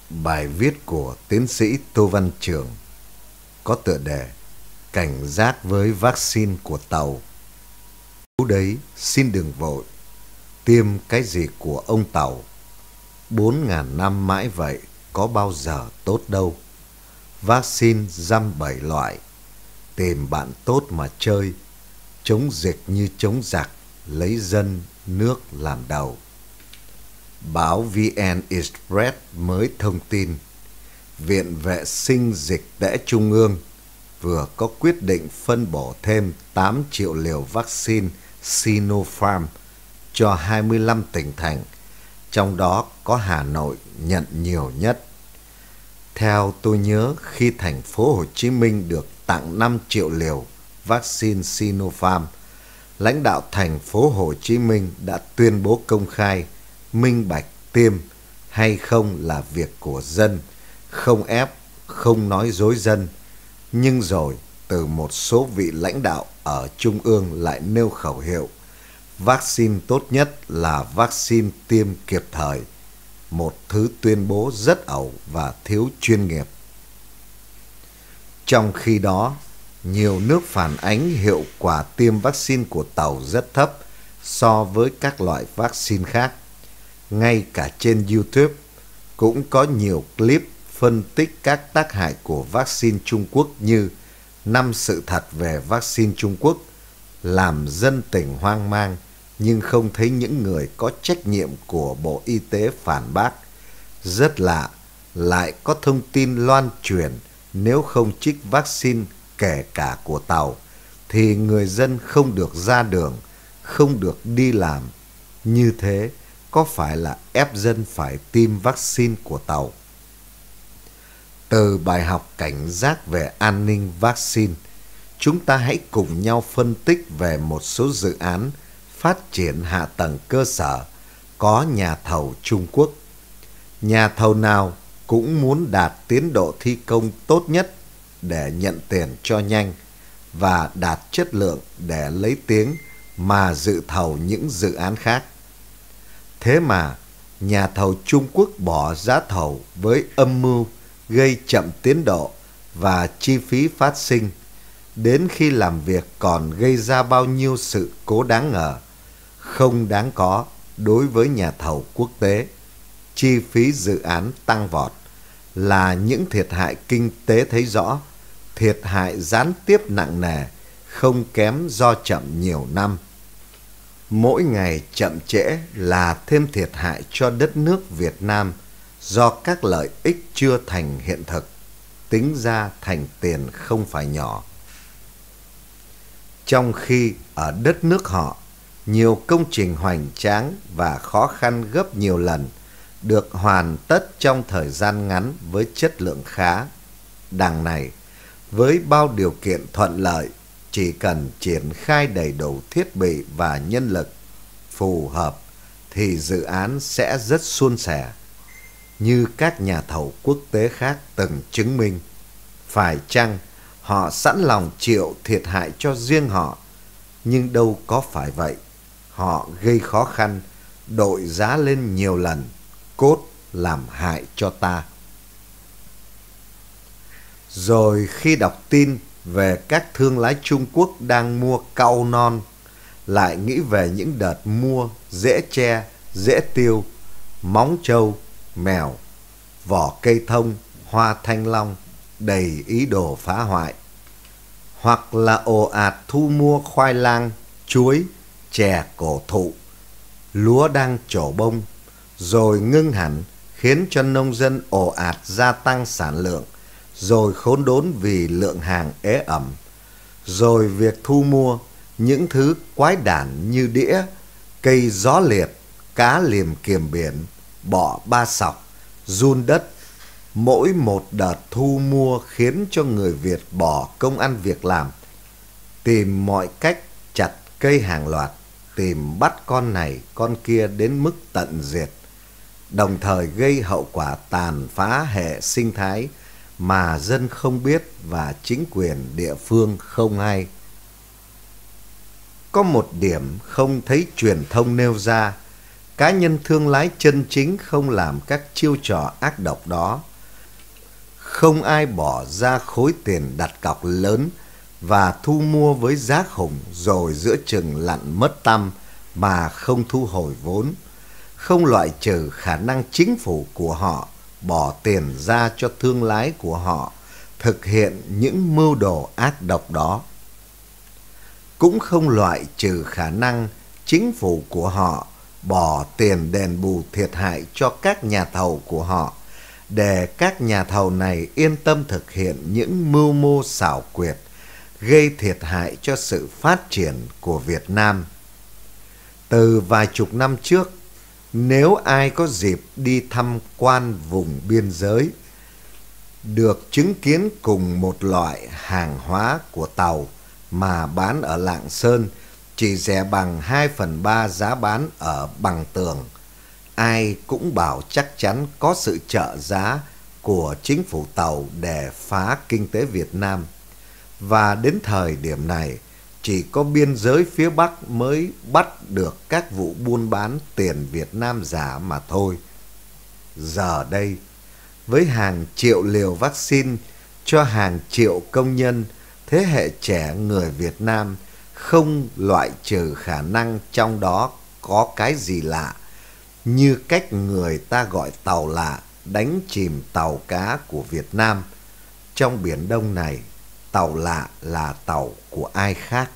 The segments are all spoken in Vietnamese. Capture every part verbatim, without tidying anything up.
Bài viết của tiến sĩ Tô Văn Trường có tựa đề Cảnh giác với vaccine của tàu. Lúc đấy xin đừng vội, tiêm cái gì của ông tàu. Bốn ngàn năm mãi vậy, có bao giờ tốt đâu. Vaccine dăm bảy loại, tìm bạn tốt mà chơi. Chống dịch như chống giặc, lấy dân nước làm đầu. Báo vê en Express mới thông tin, Viện Vệ sinh Dịch tễ Trung ương vừa có quyết định phân bổ thêm tám triệu liều vaccine Sinopharm cho hai mươi lăm tỉnh thành, trong đó có Hà Nội nhận nhiều nhất. Theo tôi nhớ, khi thành phố Hồ Chí Minh được tặng năm triệu liều vaccine Sinopharm, lãnh đạo thành phố Hồ Chí Minh đã tuyên bố công khai minh bạch tiêm hay không là việc của dân, không ép, không nói dối dân. Nhưng rồi từ một số vị lãnh đạo ở Trung ương lại nêu khẩu hiệu vaccine tốt nhất là vaccine tiêm kịp thời, một thứ tuyên bố rất ẩu và thiếu chuyên nghiệp. Trong khi đó, nhiều nước phản ánh hiệu quả tiêm vaccine của tàu rất thấp so với các loại vaccine khác. Ngay cả trên YouTube cũng có nhiều clip phân tích các tác hại của vaccine Trung Quốc như năm sự thật về vaccine Trung Quốc, làm dân tình hoang mang, nhưng không thấy những người có trách nhiệm của Bộ Y tế phản bác. Rất lạ, lại có thông tin loan truyền nếu không trích vaccine kể cả của tàu, thì người dân không được ra đường, không được đi làm. Như thế, có phải là ép dân phải tiêm vaccine của tàu? Từ bài học cảnh giác về an ninh vaccine, chúng ta hãy cùng nhau phân tích về một số dự án phát triển hạ tầng cơ sở có nhà thầu Trung Quốc. Nhà thầu nào cũng muốn đạt tiến độ thi công tốt nhất để nhận tiền cho nhanh và đạt chất lượng để lấy tiếng mà dự thầu những dự án khác. Thế mà, nhà thầu Trung Quốc bỏ giá thầu với âm mưu gây chậm tiến độ và chi phí phát sinh, đến khi làm việc còn gây ra bao nhiêu sự cố đáng ngờ, không đáng có đối với nhà thầu quốc tế. Chi phí dự án tăng vọt là những thiệt hại kinh tế thấy rõ, thiệt hại gián tiếp nặng nề, không kém do chậm nhiều năm. Mỗi ngày chậm trễ là thêm thiệt hại cho đất nước Việt Nam do các lợi ích chưa thành hiện thực, tính ra thành tiền không phải nhỏ. Trong khi ở đất nước họ, nhiều công trình hoành tráng và khó khăn gấp nhiều lần được hoàn tất trong thời gian ngắn với chất lượng khá. Đằng này, với bao điều kiện thuận lợi, chỉ cần triển khai đầy đủ thiết bị và nhân lực phù hợp thì dự án sẽ rất suôn sẻ, như các nhà thầu quốc tế khác từng chứng minh. Phải chăng họ sẵn lòng chịu thiệt hại cho riêng họ, nhưng đâu có phải vậy. Họ gây khó khăn, đội giá lên nhiều lần, cốt làm hại cho ta. Rồi khi đọc tin về các thương lái Trung Quốc đang mua cau non, lại nghĩ về những đợt mua rễ tre, rễ tiêu, móng trâu, mèo, vỏ cây thông, hoa thanh long, đầy ý đồ phá hoại. Hoặc là ồ ạt thu mua khoai lang, chuối, chè cổ thụ, lúa đang trổ bông, rồi ngưng hẳn, khiến cho nông dân ồ ạt gia tăng sản lượng, rồi khốn đốn vì lượng hàng ế ẩm. Rồi việc thu mua những thứ quái đản như đĩa, cây gió liệt, cá liềm kiềm biển, bọ ba sọc, giun đất. Mỗi một đợt thu mua khiến cho người Việt bỏ công ăn việc làm, tìm mọi cách chặt cây hàng loạt, tìm bắt con này con kia đến mức tận diệt, đồng thời gây hậu quả tàn phá hệ sinh thái mà dân không biết và chính quyền địa phương không hay. Có một điểm không thấy truyền thông nêu ra, cá nhân thương lái chân chính không làm các chiêu trò ác độc đó. Không ai bỏ ra khối tiền đặt cọc lớn và thu mua với giá khủng rồi giữa chừng lặn mất tăm mà không thu hồi vốn. Không loại trừ khả năng chính phủ của họ bỏ tiền ra cho thương lái của họ thực hiện những mưu đồ ác độc đó. Cũng không loại trừ khả năng chính phủ của họ bỏ tiền đền bù thiệt hại cho các nhà thầu của họ để các nhà thầu này yên tâm thực hiện những mưu mô xảo quyệt gây thiệt hại cho sự phát triển của Việt Nam. Từ vài chục năm trước, nếu ai có dịp đi tham quan vùng biên giới, được chứng kiến cùng một loại hàng hóa của Tàu mà bán ở Lạng Sơn chỉ rẻ bằng hai phần ba giá bán ở Bằng Tường, ai cũng bảo chắc chắn có sự trợ giá của chính phủ Tàu để phá kinh tế Việt Nam. Và đến thời điểm này, chỉ có biên giới phía Bắc mới bắt được các vụ buôn bán tiền Việt Nam giả mà thôi. Giờ đây, với hàng triệu liều vaccine cho hàng triệu công nhân, thế hệ trẻ người Việt Nam không loại trừ khả năng trong đó có cái gì lạ, như cách người ta gọi tàu lạ đánh chìm tàu cá của Việt Nam. Trong Biển Đông này, tàu lạ là tàu của ai khác.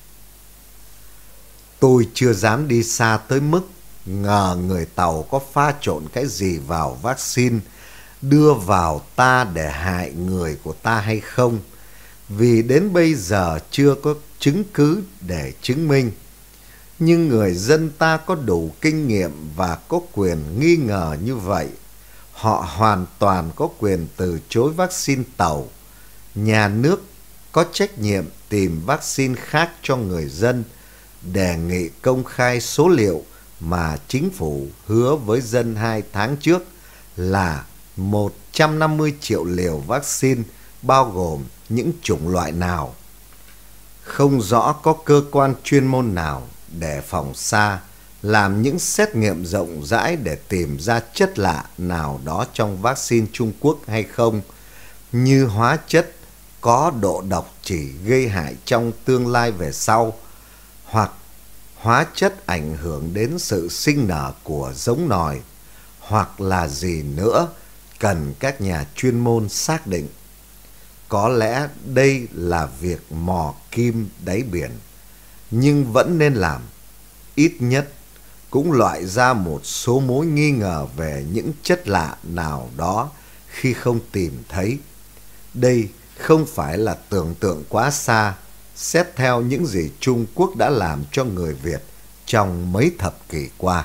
Tôi chưa dám đi xa tới mức ngờ người Tàu có pha trộn cái gì vào vaccine đưa vào ta để hại người của ta hay không, vì đến bây giờ chưa có chứng cứ để chứng minh. Nhưng người dân ta có đủ kinh nghiệm và có quyền nghi ngờ như vậy. Họ hoàn toàn có quyền từ chối vaccine Tàu. Nhà nước có trách nhiệm tìm vaccine khác cho người dân, đề nghị công khai số liệu mà chính phủ hứa với dân hai tháng trước là một trăm năm mươi triệu liều vaccine, bao gồm những chủng loại nào. Không rõ có cơ quan chuyên môn nào để phòng xa làm những xét nghiệm rộng rãi để tìm ra chất lạ nào đó trong vaccine Trung Quốc hay không, như hóa chất có độ độc chỉ gây hại trong tương lai về sau, hoặc hóa chất ảnh hưởng đến sự sinh nở của giống nòi, hoặc là gì nữa cần các nhà chuyên môn xác định. Có lẽ đây là việc mò kim đáy biển, nhưng vẫn nên làm. Ít nhất cũng loại ra một số mối nghi ngờ về những chất lạ nào đó khi không tìm thấy. Đây không phải là tưởng tượng quá xa, xét theo những gì Trung Quốc đã làm cho người Việt trong mấy thập kỷ qua.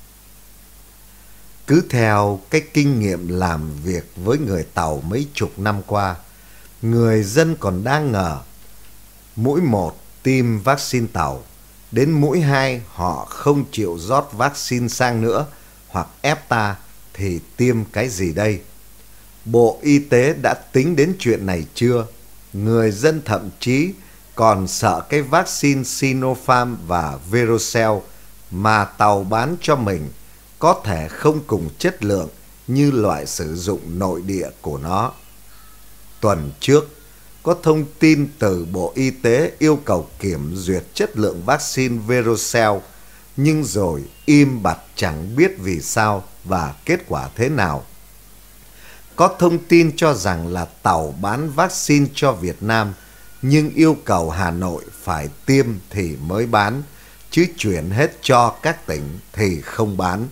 Cứ theo cái kinh nghiệm làm việc với người Tàu mấy chục năm qua, người dân còn đang ngờ. Mũi một tiêm vaccine Tàu, đến mũi hai họ không chịu rót vaccine sang nữa, hoặc ép ta thì tiêm cái gì đây? Bộ Y tế đã tính đến chuyện này chưa? Người dân thậm chí còn sợ cái vaccine Sinopharm và Verocell mà Tàu bán cho mình có thể không cùng chất lượng như loại sử dụng nội địa của nó. Tuần trước, có thông tin từ Bộ Y tế yêu cầu kiểm duyệt chất lượng vaccine Verocell, nhưng rồi im bặt chẳng biết vì sao và kết quả thế nào. Có thông tin cho rằng là Tàu bán vaccine cho Việt Nam, nhưng yêu cầu Hà Nội phải tiêm thì mới bán, chứ chuyển hết cho các tỉnh thì không bán.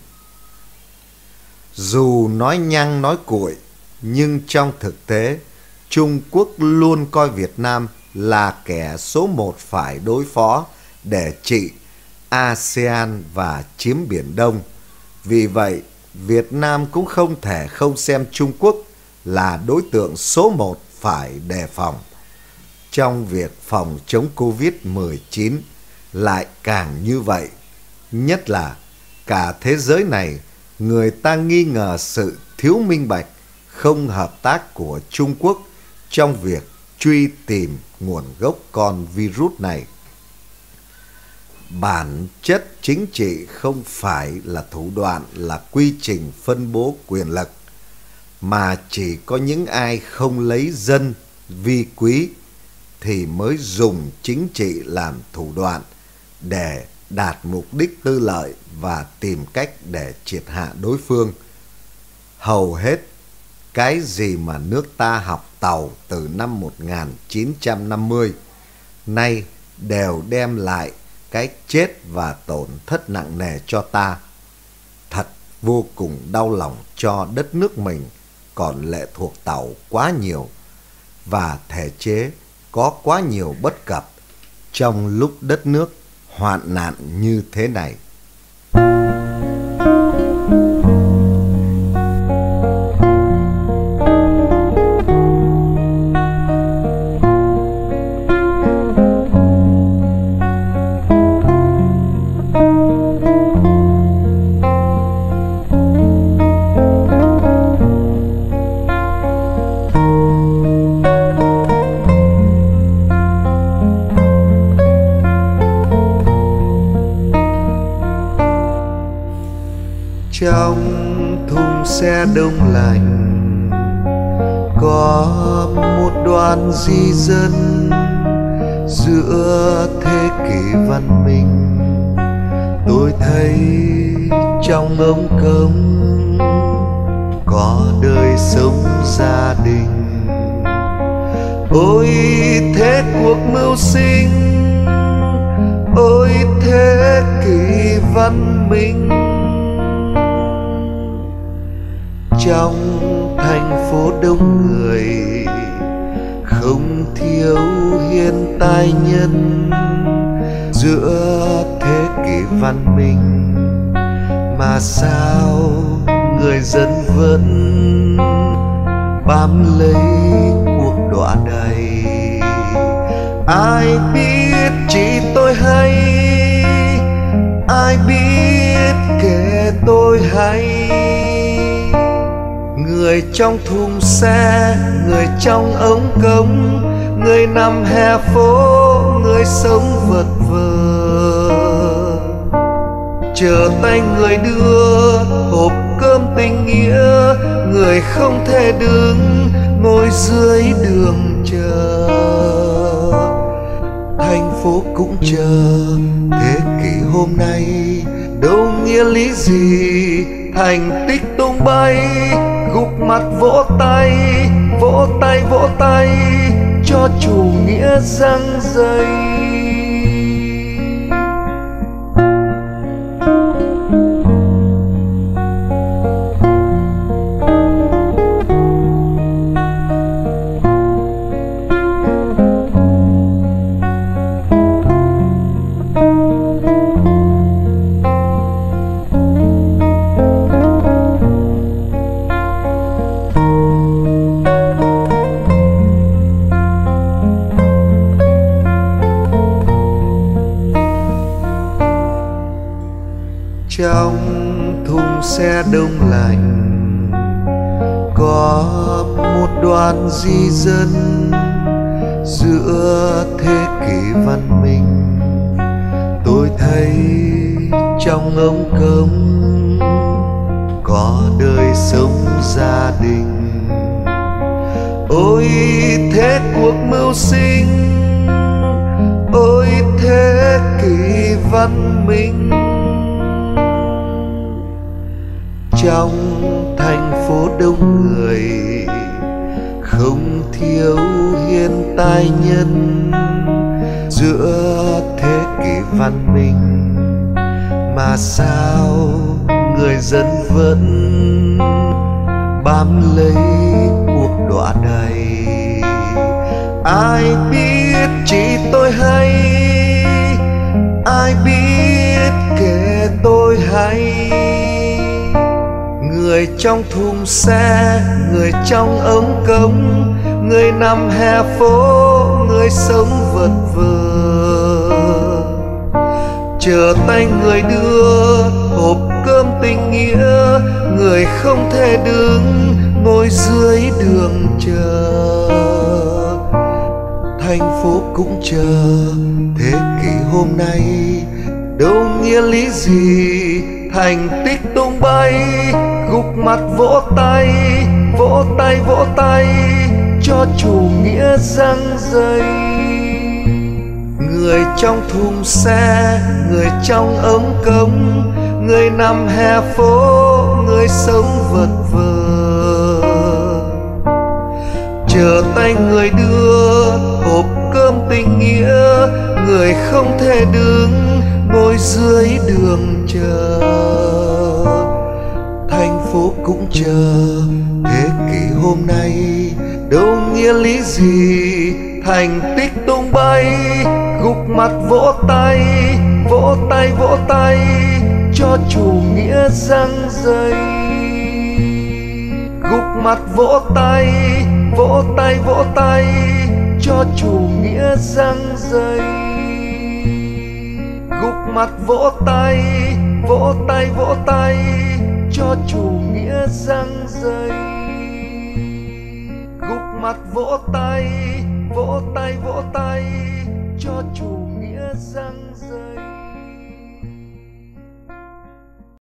Dù nói nhăng nói cuội, nhưng trong thực tế, Trung Quốc luôn coi Việt Nam là kẻ số một phải đối phó để trị a sê an và chiếm Biển Đông. Vì vậy, Việt Nam cũng không thể không xem Trung Quốc là đối tượng số một phải đề phòng. Trong việc phòng chống Covid mười chín lại càng như vậy. Nhất là cả thế giới này, người ta nghi ngờ sự thiếu minh bạch, không hợp tác của Trung Quốc trong việc truy tìm nguồn gốc con virus này. Bản chất chính trị không phải là thủ đoạn, là quy trình phân bố quyền lực, mà chỉ có những ai không lấy dân vi quý thì mới dùng chính trị làm thủ đoạn để đạt mục đích tư lợi và tìm cách để triệt hạ đối phương. Hầu hết cái gì mà nước ta học Tàu từ năm một nghìn chín trăm năm mươi nay đều đem lại cái chết và tổn thất nặng nề cho ta. Thật vô cùng đau lòng cho đất nước mình còn lệ thuộc Tàu quá nhiều, và thể chế có quá nhiều bất cập trong lúc đất nước hoạn nạn như thế này. Trong thùng xe đông lạnh có một đoàn di dân giữa thế kỷ văn minh. Tôi thấy trong ống cống có đời sống gia đình. Ôi thế cuộc mưu sinh, ôi thế kỷ văn minh. Trong thành phố đông người không thiếu hiền tài nhân, giữa thế kỷ văn minh mà sao người dân vẫn bám lấy cuộc đọa đầy. Ai biết chỉ tôi hay, ai biết kể tôi hay. Người trong thùng xe, người trong ống cống, người nằm hè phố, người sống vật vờ. Chờ tay người đưa hộp cơm tình nghĩa, người không thể đứng ngồi dưới đường chờ. Thành phố cũng chờ thế kỷ hôm nay, đâu nghĩa lý gì thành tích tung bay. Gục mặt vỗ tay, vỗ tay, vỗ tay cho chủ nghĩa giăng dây. Trong thùng xe đông lạnh có một đoàn di dân giữa thế kỷ văn minh. Tôi thấy trong ống cống có đời sống gia đình. Ôi thế cuộc mưu sinh, ôi thế kỷ văn minh. Trong thành phố đông người không thiếu hiền tài nhân, giữa thế kỷ văn minh mà sao người dân vẫn bám lấy cuộc đọa đầy. Ai biết chỉ tôi hay, ai biết kể tôi hay. Người trong thùng xe, người trong ống cống, người nằm hè phố, người sống vật vờ. Chờ tay người đưa hộp cơm tình nghĩa, người không thể đứng ngồi dưới đường chờ. Thành phố cũng chờ thế kỷ hôm nay, đâu nghĩa lý gì thành tích tung bay, gục mặt vỗ tay, vỗ tay vỗ tay cho chủ nghĩa giăng dây. Người trong thùng xe, người trong ống cống, người nằm hè phố, người sống vật vờ, chờ tay người đưa hộp cơm tình nghĩa. Người không thể đứng ngồi dưới đường chờ, thành phố cũng chờ. Thế kỷ hôm nay đâu nghĩa lý gì thành tích tung bay, gục mặt vỗ tay, vỗ tay vỗ tay cho chủ nghĩa giăng dây. Gục mặt vỗ tay, vỗ tay vỗ tay cho chủ nghĩa giăng dây. Gục mặt vỗ tay, vỗ tay vỗ tay cho chủ nghĩa giăng dây. Gục mặt vỗ tay, vỗ tay vỗ tay cho chủ nghĩa giăng dây.